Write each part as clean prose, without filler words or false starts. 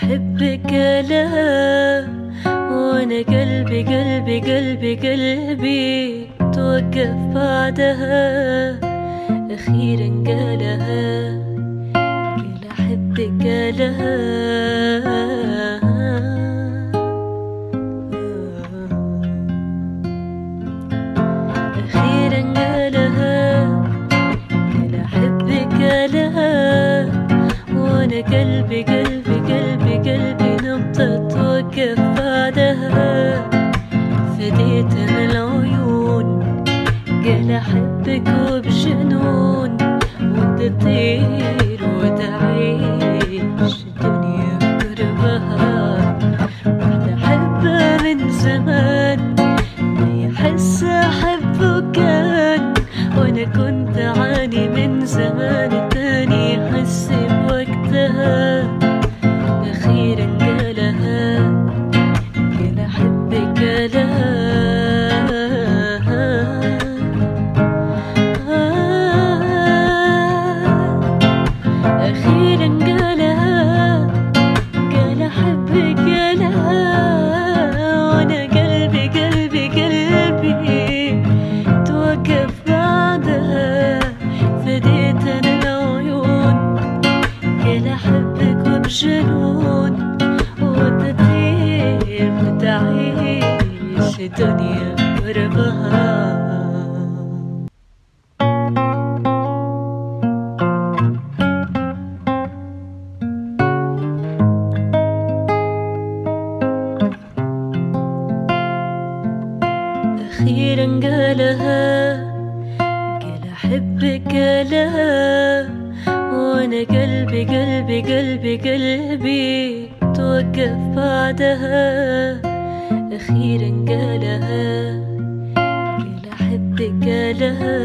أحبك لها، وأنا قلبي قلبي قلبي قلبي توقف بعدها. أخيرا قالها، قال أحبك لها. أخيرا قالها، قال أحبك لها، وأنا قلبي قلبي قلبي قلبي نبضة توقف بعدها. فديت أنا العيون، قال أحبك وبجنون، وتطير وتعيش الدنيا بقربها. رحت أحبها من زمان، ما يحس أحبه كان، وأنا كنت أعاني من زمان تاني يحس بوقتها. أخيرا قالها، قال أحبك لها. أخيرا قالها، قال أحبك لها، وأنا قلبي قلبي قلبي توقف بعدها. فديت أنا العيون، قال أحبك وبجنون، وتطير وتعيش الدنيا بقربها. أخيرا قالها، قال أحبك لها، وأنا قلبي قلبي قلبي قلبي توقف بعدها. أخيرا قالها، قال أحبك لها.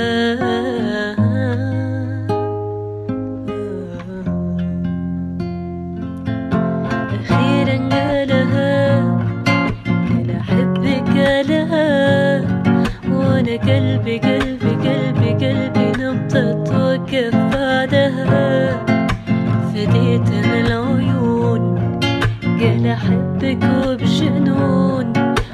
أخيرا قالها، قال أحبك لها، وأنا قلبي قلبي قلبي قلبي نبضة توقف بعدها. فديت أنا العيون، قال أحبك وبجنون،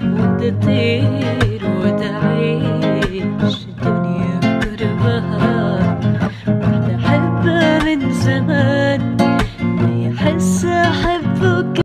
وتطير وتعيش الدنيا بقربها. رحت أحبها من زمان، ما يحس أحبه